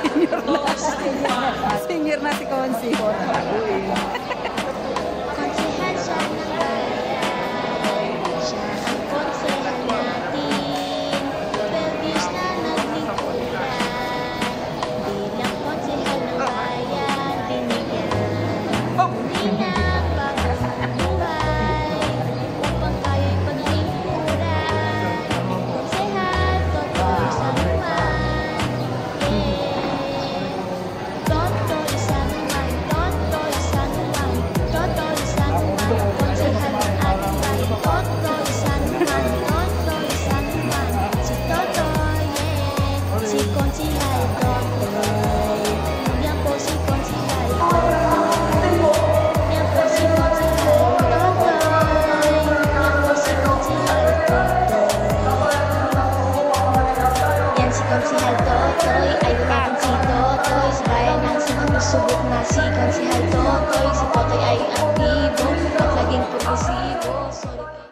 Senior na. Senior na si Konsi. Konsehal siya ng bayan, siya ang konsehal natin, 12 years na naglingkuran, bilang konsehal ng bayan, binigyan muli ng bagong buhay, upang kayo'y paglingkuran, konsehal, Totoy Sanuman, Totoy Sanuman, Totoy Sanuman, Totoy Sanuman, konsehal ng ating bayan, Totoy Sanuman, Totoy Sanuman, si Totoy, si Konsehal Totoy, yan po si Konsehal Totoy, yan po si Konsehal Totoy, yan po si Konsehal Totoy, yan si Konsehal Totoy, ay umating si Totoy, sa bayan ng sumusubok na si Konsehal Totoy, si Totoy ay aktibo at laging progresibo. Sorry.